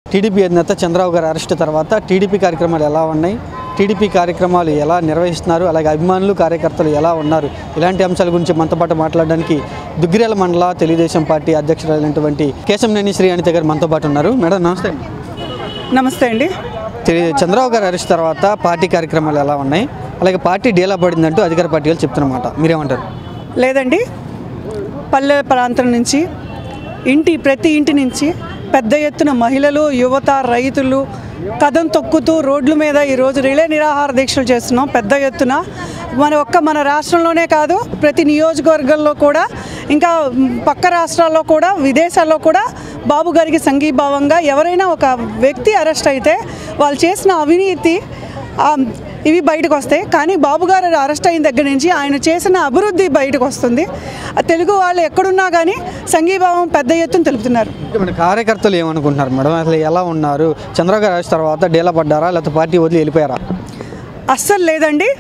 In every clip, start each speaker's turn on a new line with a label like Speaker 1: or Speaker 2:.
Speaker 1: TDP అధినేత చంద్రబాబు గారి arrest తర్వాత టీడీపీ కార్యక్రమాలు ఎలా ఉన్నాయి, టీడీపీ కార్యక్రమాలు ఎలా నిర్వహిస్తున్నారు, అలాగే అభిమానులు కార్యకర్తలు ఎలా ఉన్నారు, ఇలాంటి అంశాల గురించి మనతో పాటు మాట్లాడడానికి దుగ్గిరాల మండల తెలుగుదేశం పార్టీ అధ్యక్షురాలైనటువంటి కేశంనేని శ్రీ అనిత గారు మనతో పాటు ఉన్నారు. మేడం నమస్తే.
Speaker 2: నమస్తే అండి.
Speaker 1: చంద్రబాబు గారు అరెస్ట్ తర్వాత పార్టీ కార్యక్రమాలు ఎలా ఉన్నాయి, అలాగే పార్టీ డీలా పడిందంటూ అధికార పార్టీ వాళ్ళు చెప్తున్నమాట, మీరేమంటారు?
Speaker 2: లేదండి, పల్లె ప్రాంతం నుంచి ప్రతి ఇంటి నుంచి పెద్ద ఎత్తున మహిళలు, యువత, రైతులు కదం తొక్కుతూ రోడ్ల మీద ఈరోజు రిలే నిరాహార దీక్షలు చేస్తున్నాం. పెద్ద ఎత్తున మన రాష్ట్రంలోనే కాదు, ప్రతి నియోజకవర్గంలో కూడా, ఇంకా పక్క రాష్ట్రాల్లో కూడా, విదేశాల్లో కూడా బాబు గారికి సంఘీభావంగా ఎవరైనా ఒక వ్యక్తి అరెస్ట్ అయితే వాళ్ళు చేసిన అవినీతి ఇవి బయటకు వస్తాయి. కానీ బాబు గారు అరెస్ట్ అయిన దగ్గర నుంచి ఆయన చేసిన అభివృద్ధి బయటకు వస్తుంది. తెలుగు వాళ్ళు ఎక్కడున్నా కానీ సంఘీభావం పెద్ద ఎత్తున తెలుపుతున్నారు.
Speaker 1: కార్యకర్తలు ఏమనుకుంటున్నారు మేడం, అసలు ఎలా ఉన్నారు? చంద్రబాబు గారు అరెస్ట్ తర్వాత డీలా పడ్డారా, లేకపోతే పార్టీ వదిలి వెళ్ళిపోయారా?
Speaker 2: అస్సలు లేదండి.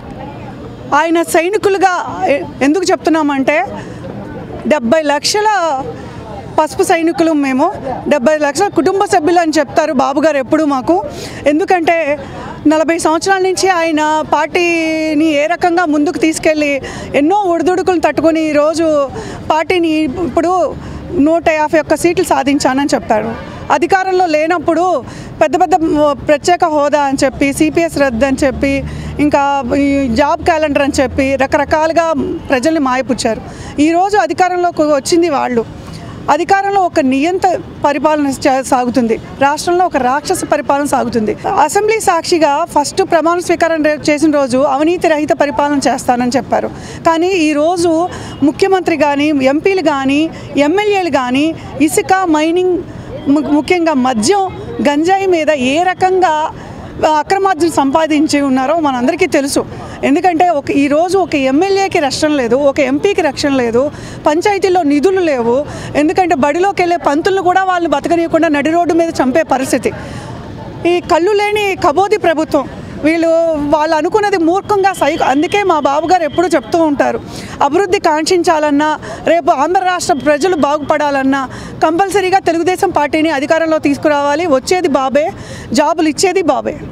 Speaker 2: ఆయన సైనికులుగా ఎందుకు చెప్తున్నామంటే 70 లక్షల పసుపు సైనికులు, మేము 70 లక్షల కుటుంబ సభ్యులు అని చెప్తారు బాబు గారు ఎప్పుడు మాకు. ఎందుకంటే 40 సంవత్సరాల నుంచి ఆయన పార్టీని ఏ రకంగా ముందుకు తీసుకెళ్ళి ఎన్నో ఒడిదుడుకులు తట్టుకొని ఈరోజు పార్టీని ఇప్పుడు 151 సీట్లు సాధించానని చెప్తారు. అధికారంలో లేనప్పుడు పెద్ద పెద్ద ప్రత్యేక హోదా అని చెప్పి, సిపిఎస్ రద్దు అని చెప్పి, ఇంకా ఈ జాబ్ క్యాలెండర్ అని చెప్పి రకరకాలుగా ప్రజల్ని మాయపుచ్చారు. ఈరోజు అధికారంలోకి వచ్చింది వాళ్ళు. అధికారంలో ఒక నియంత పరిపాలన సాగుతుంది, రాష్ట్రంలో ఒక రాక్షస పరిపాలన సాగుతుంది. అసెంబ్లీ సాక్షిగా ఫస్ట్ ప్రమాణ స్వీకారం చేసిన రోజు అవినీతి రహిత పరిపాలన చేస్తానని చెప్పారు. కానీ ఈరోజు ముఖ్యమంత్రి కానీ, ఎంపీలు కానీ, ఎమ్మెల్యేలు కానీ ఇసుక, మైనింగ్, ముఖ్యంగా మద్యం, గంజాయి మీద ఏ రకంగా అక్రమార్జన సంపాదించి ఉన్నారో మనందరికీ తెలుసు. ఎందుకంటే ఈరోజు ఒక ఎమ్మెల్యేకి రక్షణ లేదు, ఒక ఎంపీకి రక్షణ లేదు, పంచాయతీల్లో నిధులు లేవు. ఎందుకంటే బడిలోకి వెళ్ళే పంతులను కూడా వాళ్ళని బతకనీయకుండా నడి రోడ్డు మీద చంపే పరిస్థితి. ఈ కళ్ళు లేని కబోది ప్రభుత్వం. వాళ్ళు అనుకున్నది మూర్ఖంగా అందుకే మా బాబు గారు ఎప్పుడూ చెప్తూ ఉంటారు, అభివృద్ధి కాంక్షించాలన్నా, రేపు ఆంధ్ర రాష్ట్ర ప్రజలు బాగుపడాలన్నా కంపల్సరీగా తెలుగుదేశం పార్టీని అధికారంలో తీసుకురావాలి. వచ్చేది బాబే, జాబులు ఇచ్చేది బాబే.